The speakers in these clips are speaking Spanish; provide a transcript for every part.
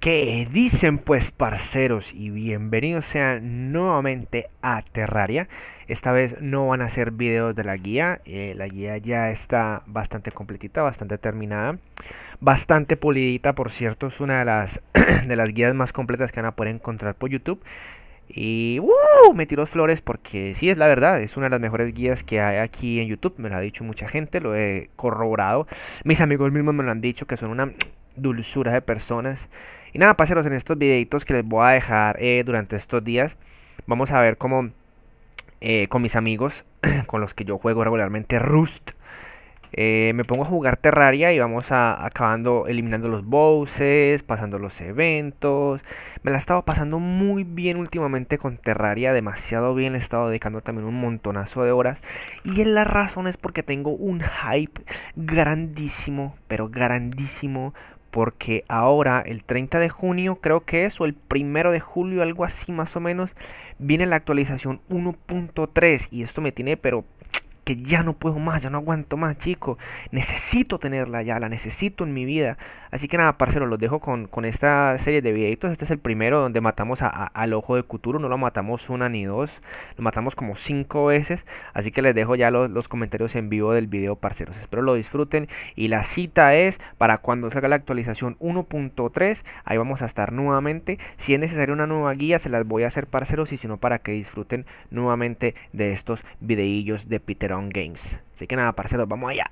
¿Qué dicen pues, parceros? Y bienvenidos sean nuevamente a Terraria. Esta vez no van a ser videos de la guía ya está bastante completita, bastante terminada, bastante pulidita, por cierto. Es una de las, de las guías más completas que van a poder encontrar por YouTube. Y me tiró flores porque sí, es la verdad, es una de las mejores guías que hay aquí en YouTube. Me lo ha dicho mucha gente, lo he corroborado. Mis amigos mismos me lo han dicho, que son una dulzura de personas. Y nada, parceros, en estos videitos que les voy a dejar durante estos días, vamos a ver cómo con mis amigos, con los que yo juego regularmente Rust, me pongo a jugar Terraria y vamos acabando eliminando los bosses, pasando los eventos. Me la he estado pasando muy bien últimamente con Terraria, demasiado bien. Le he estado dedicando también un montonazo de horas. Y la razón es porque tengo un hype grandísimo, pero grandísimo. Porque ahora, el 30 de junio, creo que es, o el 1 de julio, algo así más o menos, viene la actualización 1.3. Y esto me tiene, pero que ya no puedo más, ya no aguanto más, chicos. Necesito tenerla ya, la necesito en mi vida. Así que nada, parceros, los dejo con esta serie de videitos. Este es el primero donde matamos al ojo de Cthulhu. No lo matamos una ni dos, lo matamos como 5 veces. Así que les dejo ya los comentarios en vivo del video, parceros. Espero lo disfruten. Y la cita es para cuando salga la actualización 1.3. Ahí vamos a estar nuevamente. Si es necesaria una nueva guía, se las voy a hacer, parceros. Y si no, para que disfruten nuevamente de estos videillos de Peter Games. Así que nada, parceros, vamos allá.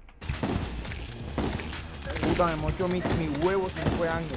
Puta, me mochó mi huevo, se me fue Ángel.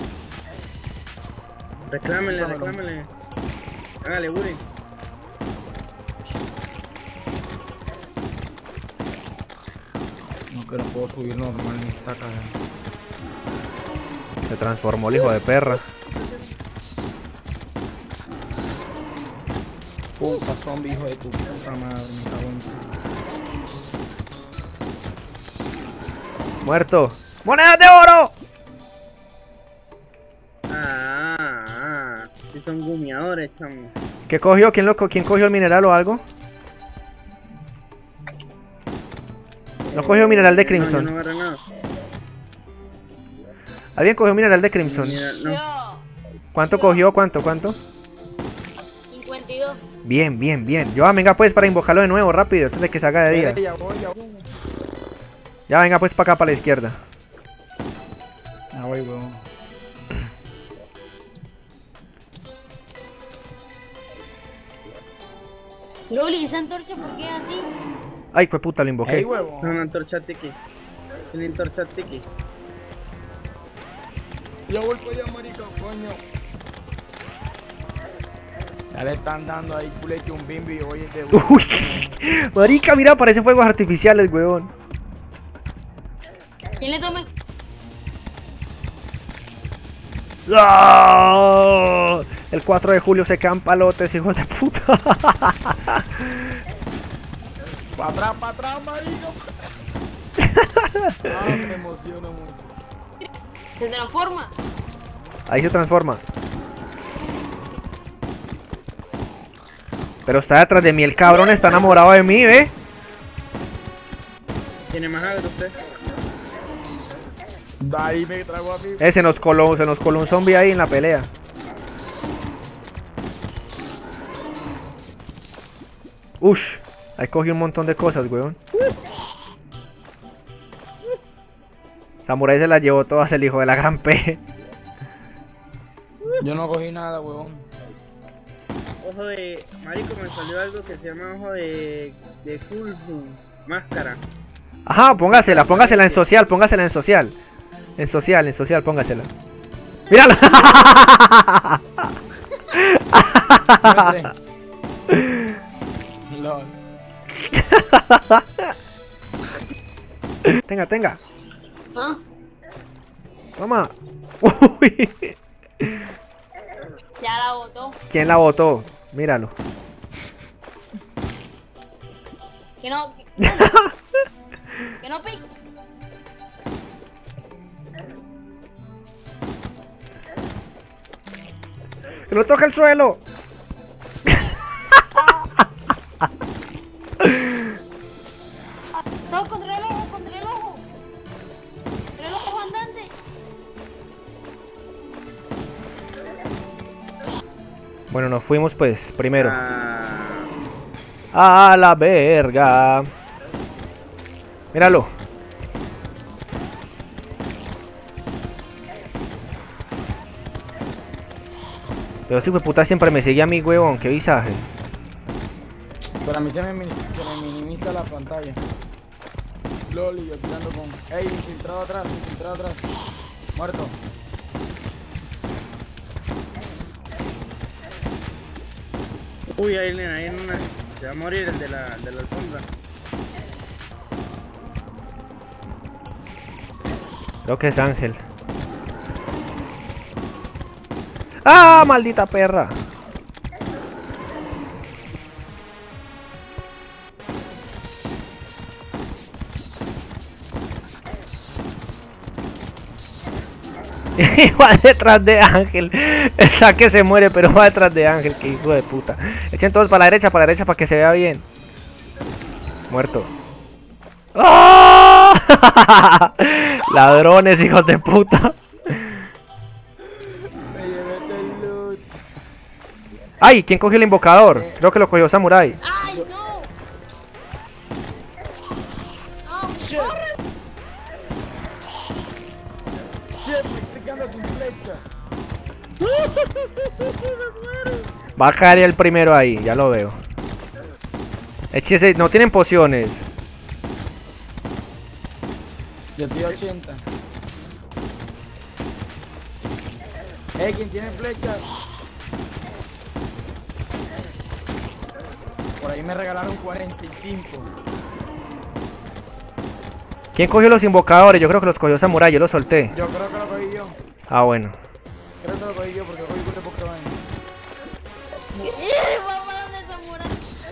Reclámenle, reclámenle. Hágale, Woody. No, que no puedo subir normal ni esta cara. Se transformó el hijo de perra. Puta zombie, hijo de tu puta madre, me cago en tu. Muerto. ¡Monedas de oro! Sí son gumiadores, chamo. ¿Qué cogió? ¿Quién cogió el mineral o algo? No cogió el mineral de Crimson. No, yo no agarré nada. ¿Alguien cogió mineral de Crimson? No. ¿Cuánto cogió? ¿Cuánto? 52. Bien. Yo, venga pues para invocarlo de nuevo, rápido, antes de que salga de día. Ya voy. Ya venga pues para acá, para la izquierda. Ya voy, weón. Loli, esa antorcha, ¿por qué es así? Ay, pues puta, lo invoqué. Ey, huevo. No, una antorcha tiki. Una antorcha tiki. Ya voy para allá, marica, coño. Ya le están dando ahí culete un bimbi, oye, de Uy, marica, mira, parecen fuegos artificiales, weón. ¿Quién le tome? ¡Ah! El 4 de julio se quedan palotes, hijos de puta. para atrás, marica. Me emociono mucho. Se transforma. Ahí se transforma. Pero está detrás de mí, el cabrón está enamorado de mí, ¿ve? ¿Tiene más agro usted? De ahí me trago a mí. Se nos coló un zombie ahí en la pelea. Ush, ahí cogí un montón de cosas, weón. Samurai se las llevó todas, el hijo de la gran P. Yo no cogí nada, huevón. Ojo de... Marico, me salió algo que se llama ojo de full zoom. Máscara. Ajá, póngasela en social, En social, póngasela. ¡Mírala! Lol. Tenga. ¿Ah? Toma. Uy. Ya la botó. ¿Quién la botó? Míralo. Que no. Que no pique. ¡Que no toque el suelo! Todo contra el ojo, contra el ojo. Contra el ojo andante. Bueno, nos fuimos pues, primero. Ah, A la verga. Míralo. Pero si puta siempre me seguía a mi huevón, qué visaje. Pero a mí se me minimiza la pantalla. Loli, yo tirando con... ¡Ey! Infiltrado atrás, infiltrado atrás. Muerto. uy, ahí en una. Se va a morir el de la alfombra. Creo que es Ángel. ¡Ah, maldita perra! Va detrás de Ángel. Esa que se muere, pero va detrás de Ángel. Que hijo de puta. Echen todos para la derecha, para que se vea bien. Muerto. ¡Oh! Ladrones, hijos de puta. Me llevé el loot. ¡Ay! ¿Quién cogió el invocador? Creo que lo cogió Samurai. ¡Ay, no! ¡No, corre! Siempre explicando sin flecha. Va a caer el primero ahí, ya lo veo. Échese, no tienen pociones. Yo estoy 80. ¿Quién tiene flechas? Por ahí me regalaron 45. ¿Quién cogió los invocadores? Yo creo que los cogió Samurai, yo los solté. Yo creo que lo cogí yo. Ah, bueno. Creo que lo cogí yo porque cogí de poca vaina. Vamos a donde Samurai.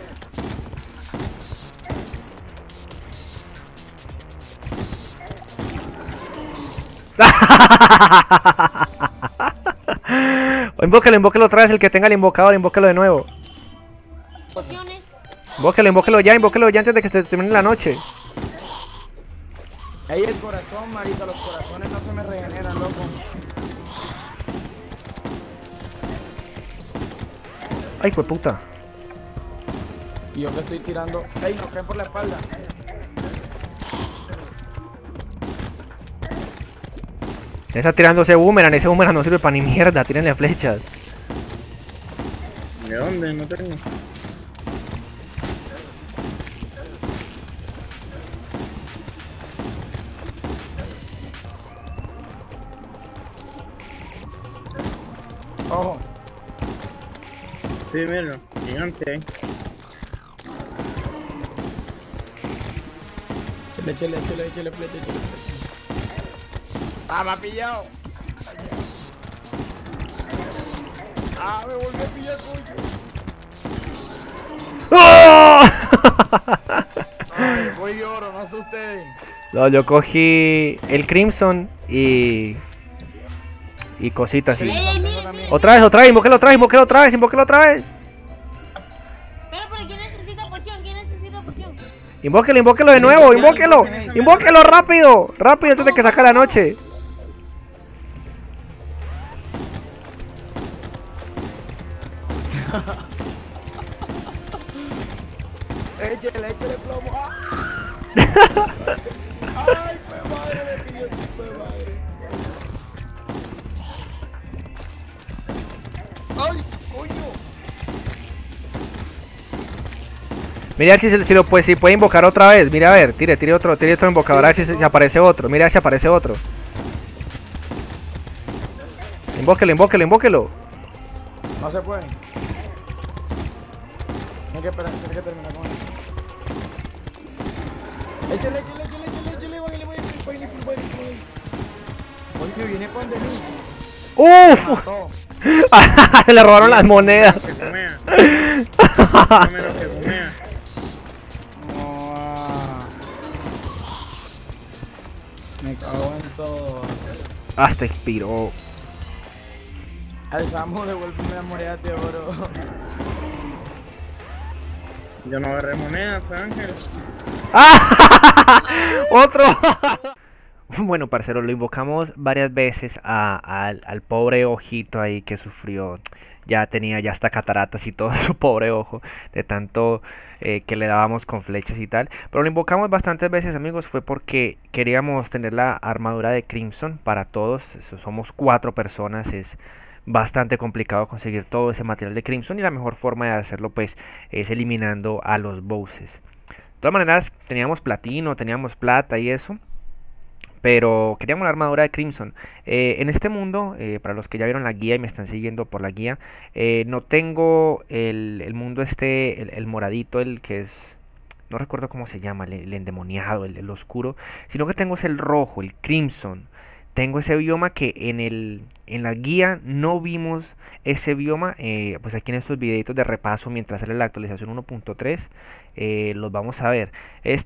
Invóquelo otra vez, el que tenga el invocador, invóquelo de nuevo. Pociones. Invóquelo ya antes de que se termine la noche. Ahí el corazón, marica, los corazones no se me regeneran, loco. Ay, fue puta. Y yo que estoy tirando... ¡Ey, nos caen por la espalda! Está tirando ese boomerang no sirve para ni mierda, tírenle flechas. ¿De dónde? No tengo. ¡Ojo! Sí, mira, gigante ahí. Chele, flecha, flecha. ¡Ah, me ha pillado! ¡Ah, me volví a pillar, coño! ¡Oh! ¡Ay, voy oro, no sé ustedes! No, yo cogí el Crimson y cositas así. Ey, miren. Otra vez, invóquelo otra vez. Pero ¿quién necesita poción? ¿Quién necesita poción? Invóquelo de nuevo, invóquelo rápido, antes de que saque la noche. Échale plomo. ¡Ah! ¡Ay, fue madre! Me pilló, fue madre. ¡Ay, coño! Mira si puede invocar otra vez. Mira a ver, tire otro invocador, a ver si aparece otro. Mira si aparece otro. Invóquelo. No se puede. Tiene que esperar, tiene que terminar con él. Échale, Oye, viene con de mí. ¡Uf! Mató. Le robaron las monedas. Que comea. Come lo que comea. Me cago en todo. Hasta expiró. Al Samu, devuélveme la moneda de oro. Yo no agarré monedas, Ángel. ¡Ah! ¡Otro! Bueno, parcero, lo invocamos varias veces al pobre ojito ahí que sufrió. Ya tenía ya hasta cataratas y todo su pobre ojo, de tanto que le dábamos con flechas y tal. Pero lo invocamos bastantes veces, amigos, fue porque queríamos tener la armadura de Crimson para todos. Somos 4 personas, es bastante complicado conseguir todo ese material de Crimson y la mejor forma de hacerlo pues es eliminando a los bosses. De todas maneras, teníamos platino, teníamos plata y eso, pero queríamos la armadura de Crimson. En este mundo, para los que ya vieron la guía y me están siguiendo por la guía, no tengo el mundo este, el moradito, el que es, no recuerdo cómo se llama, el endemoniado, el oscuro, sino que tengo es el rojo, el Crimson. Tengo ese bioma que en la guía no vimos ese bioma, pues aquí en estos videitos de repaso mientras sale la actualización 1.3 los vamos a ver.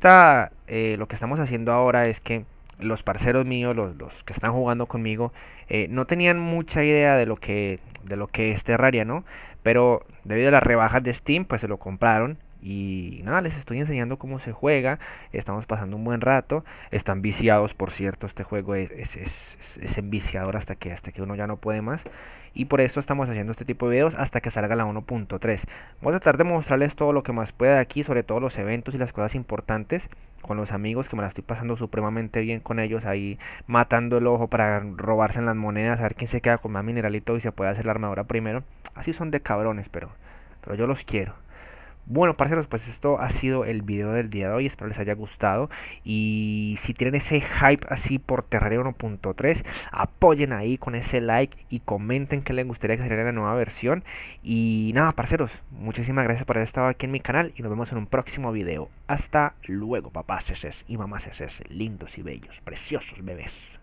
Lo que estamos haciendo ahora es que los parceros míos, los que están jugando conmigo, no tenían mucha idea de lo que es Terraria, ¿no? Pero debido a las rebajas de Steam, pues se lo compraron. Y nada, les estoy enseñando cómo se juega. Estamos pasando un buen rato. Están viciados, por cierto. Este juego es enviciador hasta que uno ya no puede más. Y por eso estamos haciendo este tipo de videos hasta que salga la 1.3. Voy a tratar de mostrarles todo lo que más pueda aquí, sobre todo los eventos y las cosas importantes. Con los amigos que me la estoy pasando supremamente bien con ellos. Ahí matando el ojo para robarse en las monedas. A ver quién se queda con más mineralito y se puede hacer la armadura primero. Así son de cabrones, pero yo los quiero. Bueno, parceros, pues esto ha sido el video del día de hoy, espero les haya gustado. Y si tienen ese hype así por Terraria 1.3, apoyen ahí con ese like y comenten que les gustaría que saliera la nueva versión. Y nada, parceros, muchísimas gracias por haber estado aquí en mi canal y nos vemos en un próximo video. Hasta luego, papás y mamás, lindos y bellos, preciosos bebés.